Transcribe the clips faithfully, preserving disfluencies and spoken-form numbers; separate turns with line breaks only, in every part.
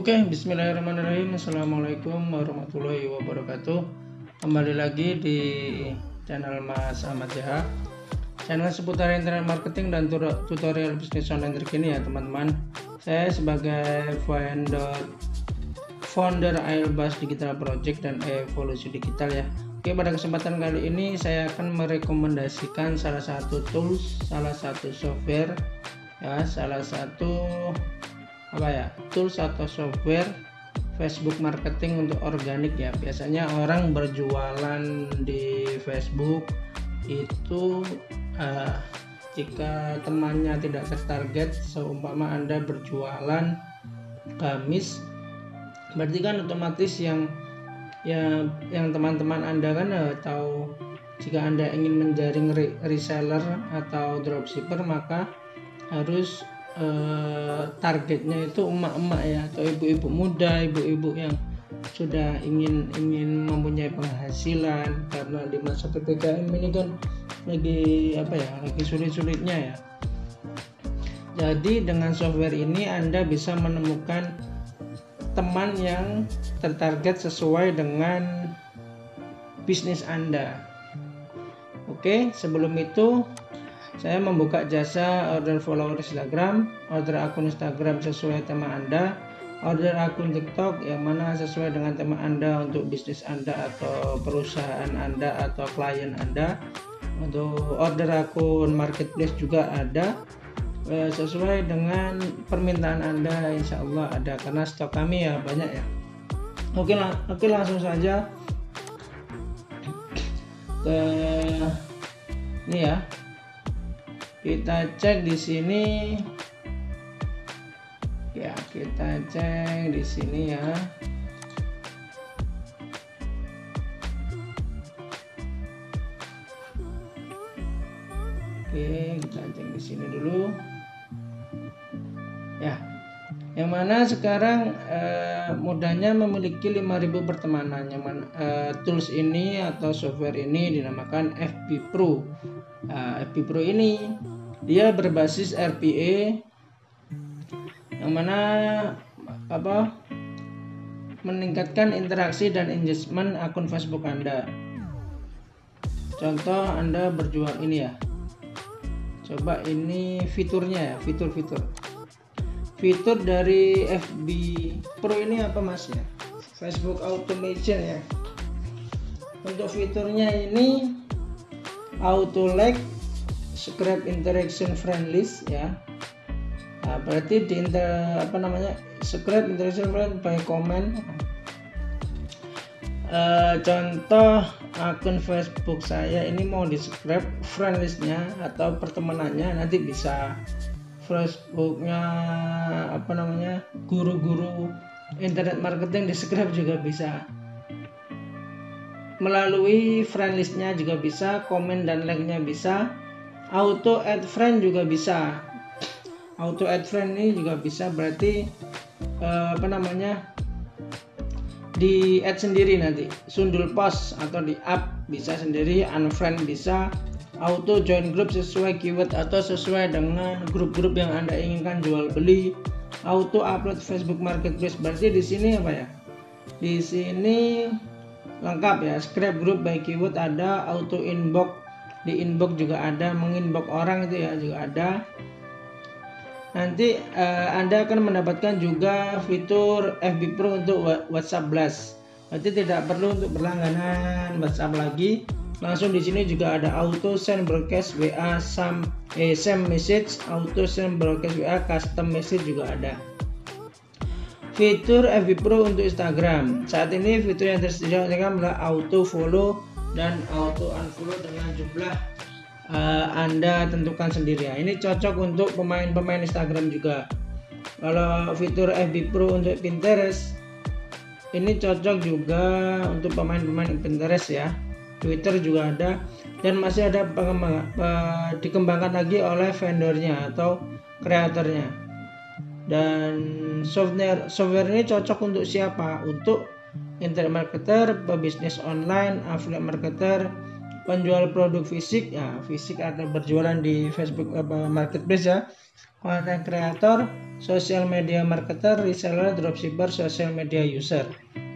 Oke, bismillahirrahmanirrahim. Assalamualaikum warahmatullahi wabarakatuh. Kembali lagi di channel Mas Ahmad Jaha, channel seputar internet marketing dan tutorial bisnis online terkini ya teman-teman. Saya sebagai founder founder Airbus Digital Project dan Evolusi Digital ya. Oke, pada kesempatan kali ini saya akan merekomendasikan salah satu tools, salah satu software ya, salah satu apa ya tools atau software Facebook marketing untuk organik ya. Biasanya orang berjualan di Facebook itu uh, jika temannya tidak tertarget, seumpama Anda berjualan gamis, berarti kan otomatis yang ya yang teman-teman Anda kan uh, tahu jika Anda ingin menjaring re reseller atau dropshipper, maka harus Uh, targetnya itu emak-emak ya, atau ibu-ibu muda, ibu-ibu yang sudah ingin ingin mempunyai penghasilan, karena di masa P P K M ini kan lagi apa ya lagi sulit-sulitnya ya. Jadi dengan software ini Anda bisa menemukan teman yang tertarget sesuai dengan bisnis Anda. Oke, sebelum itu saya membuka jasa order follower Instagram, order akun Instagram sesuai tema Anda, order akun TikTok yang mana sesuai dengan tema Anda untuk bisnis Anda atau perusahaan Anda atau klien Anda. Untuk order akun marketplace juga ada, sesuai dengan permintaan Anda, insya Allah ada, karena stok kami ya banyak ya. Oke, lang oke langsung saja ke ini ya. Kita cek di sini ya, kita cek di sini ya. Oke, kita cek di sini dulu ya. Yang mana sekarang eh, mudahnya memiliki lima ribu pertemanan. Yang mana eh, tools ini atau software ini dinamakan F B Pro. Nah, F B Pro ini dia berbasis R P A, yang mana apa meningkatkan interaksi dan engagement akun Facebook Anda. Contoh Anda berjual ini ya. Coba ini fiturnya ya, fitur-fitur. Fitur dari F B Pro ini apa Mas ya? Facebook Automation ya. Untuk fiturnya ini auto like, subscribe, interaction friend list ya. Nah, berarti di inter, apa namanya subscribe, interaction friend by comment. Uh, contoh akun Facebook saya ini mau di subscribe friend listnya atau pertemanannya, nanti bisa Facebooknya apa namanya guru-guru internet marketing di subscribe juga bisa. Melalui friend listnya juga bisa, komen dan like-nya bisa, auto add friend juga bisa. Auto add friend ini juga bisa, berarti eh, apa namanya di add sendiri nanti, sundul post atau di up bisa sendiri, unfriend bisa, auto join group sesuai keyword atau sesuai dengan grup-grup yang Anda inginkan jual beli, auto upload Facebook Marketplace. Berarti di sini apa ya? Di sini lengkap ya, subscribe group by keyword ada, auto inbox, di inbox juga ada, menginbox orang itu ya juga ada. Nanti uh, Anda akan mendapatkan juga fitur F B Pro untuk WhatsApp Blast. Berarti tidak perlu untuk berlangganan WhatsApp lagi. Langsung di sini juga ada auto send broadcast W A sam eh, send message, auto send broadcast W A custom message juga ada. Fitur F B Pro untuk Instagram. Saat ini fitur yang tersedia Instagram adalah auto follow dan auto unfollow dengan jumlah uh, Anda tentukan sendiri ya. Ini cocok untuk pemain-pemain Instagram juga. Kalau fitur F B Pro untuk Pinterest, ini cocok juga untuk pemain-pemain Pinterest ya. Twitter juga ada, dan masih ada pengembangan, uh, dikembangkan lagi oleh vendornya atau kreatornya. Dan software software ini cocok untuk siapa? Untuk internet marketer, pebisnis online, affiliate marketer, penjual produk fisik, ya fisik atau berjualan di Facebook apa, Marketplace ya, content creator, social media marketer, reseller, dropshipper, social media user.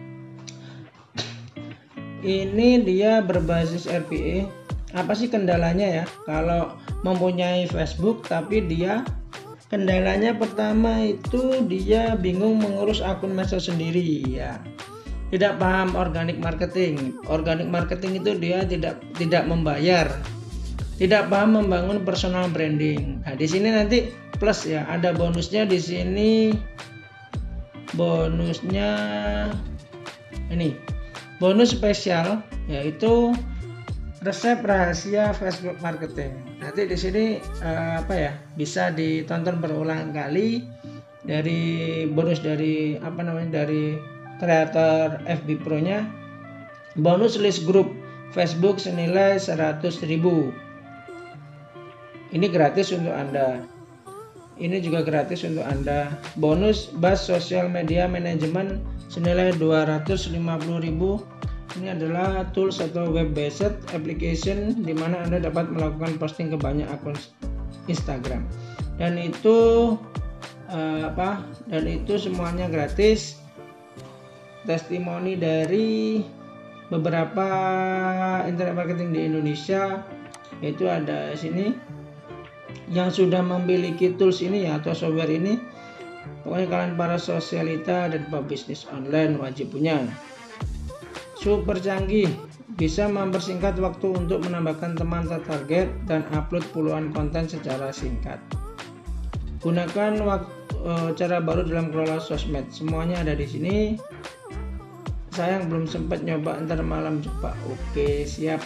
Ini dia berbasis R P A. Apa sih kendalanya ya? Kalau mempunyai Facebook tapi dia kendalanya pertama itu dia bingung mengurus akun medsos sendiri ya. Tidak paham organic marketing. Organic marketing itu dia tidak tidak membayar. Tidak paham membangun personal branding. Nah, di sini nanti plus ya, ada bonusnya di sini. Bonusnya ini. Bonus spesial yaitu resep rahasia Facebook marketing. Nanti di sini uh, apa ya, bisa ditonton berulang kali dari bonus dari apa namanya dari kreator F B Pro-nya. Bonus list grup Facebook senilai seratus ribu. Ini gratis untuk Anda. Ini juga gratis untuk Anda. Bonus bus social media management senilai dua ratus lima puluh ribu. Ini adalah tools atau web based application di mana Anda dapat melakukan posting ke banyak akun Instagram. Dan itu uh, apa? Dan itu semuanya gratis. Testimoni dari beberapa internet marketing di Indonesia, itu ada sini yang sudah memiliki tools ini ya, atau software ini. Pokoknya kalian para sosialita dan pebisnis online wajib punya. Super canggih, bisa mempersingkat waktu untuk menambahkan teman target dan upload puluhan konten secara singkat. Gunakan waktu, e, cara baru dalam kelola sosmed. Semuanya ada di sini. Sayang belum sempat nyoba, ntar malam coba. Oke, siap.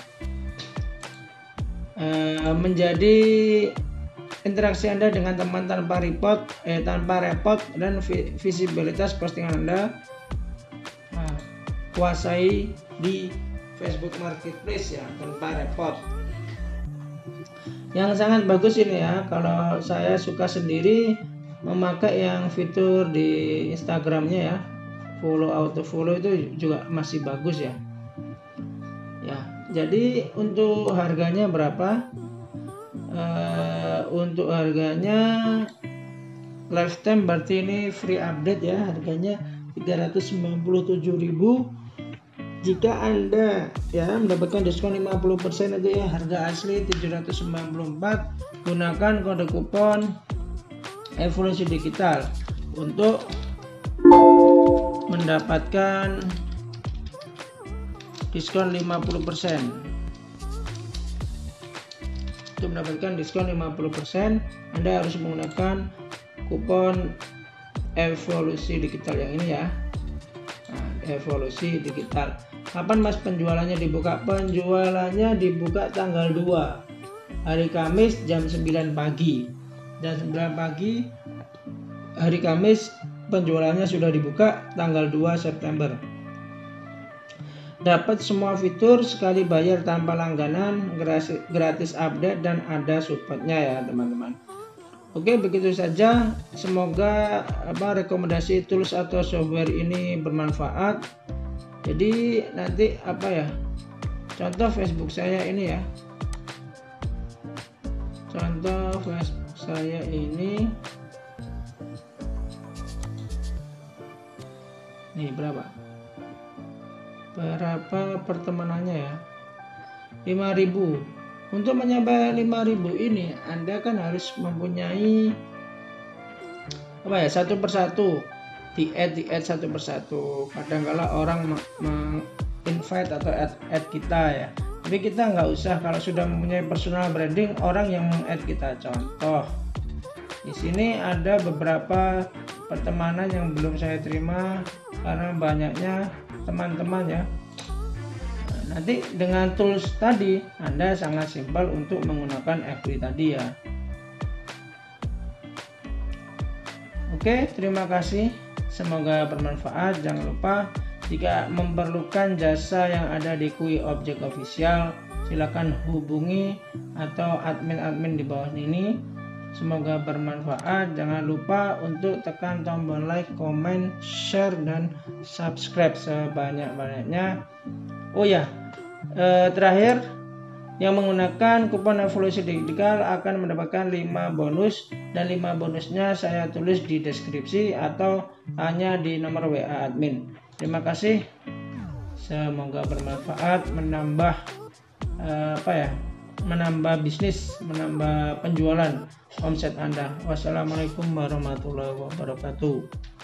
E, menjadi interaksi Anda dengan teman tanpa report, eh, tanpa repot dan vi visibilitas postingan Anda nah, kuasai di Facebook Marketplace ya, tanpa repot. Yang sangat bagus ini ya, kalau saya suka sendiri memakai yang fitur di Instagramnya ya, follow auto follow itu juga masih bagus ya. Ya, jadi untuk harganya berapa? Uh, untuk harganya lifetime berarti ini free update ya, harganya tiga ratus sembilan puluh tujuh ribu. Jika Anda ya mendapatkan diskon lima puluh persen itu ya, harga asli tujuh ratus sembilan puluh empat. Gunakan kode kupon Evolusi Digital untuk mendapatkan diskon lima puluh persen. Untuk mendapatkan diskon lima puluh persen, Anda harus menggunakan kupon Evolusi Digital yang ini ya. Nah, Evolusi Digital. Kapan Mas penjualannya dibuka? Penjualannya dibuka tanggal dua, hari Kamis jam sembilan pagi. Jam sembilan pagi hari Kamis penjualannya sudah dibuka tanggal dua September. Dapat semua fitur sekali bayar tanpa langganan, gratis update dan ada supportnya ya teman-teman. Oke, begitu saja. Semoga apa rekomendasi tools atau software ini bermanfaat. Jadi nanti apa ya, contoh Facebook saya ini ya, contoh Facebook saya ini nih, berapa berapa pertemanannya ya, lima ribu. Untuk menyampai lima ribu ini Anda kan harus mempunyai apa ya, satu persatu di add di add satu persatu. Kadang-kala orang meng-invite atau add, add kita ya, tapi kita nggak usah. Kalau sudah mempunyai personal branding, orang yang meng-add kita. Contoh di sini ada beberapa pertemanan yang belum saya terima karena banyaknya teman-teman ya. Nah, nanti dengan tools tadi Anda sangat simpel untuk menggunakan F B tadi ya. Oke, terima kasih. Semoga bermanfaat. Jangan lupa jika memerlukan jasa yang ada di Q I Objek Official, silakan hubungi atau admin-admin di bawah ini. Semoga bermanfaat. Jangan lupa untuk tekan tombol like, comment, share, dan subscribe sebanyak-banyaknya. Oh ya, eh, terakhir Yang menggunakan kupon evolusi digital akan mendapatkan lima bonus, dan lima bonusnya saya tulis di deskripsi atau hanya di nomor W A admin. Terima kasih. Semoga bermanfaat, menambah eh, apa ya? menambah bisnis, menambah penjualan omset Anda. Wassalamualaikum warahmatullahi wabarakatuh.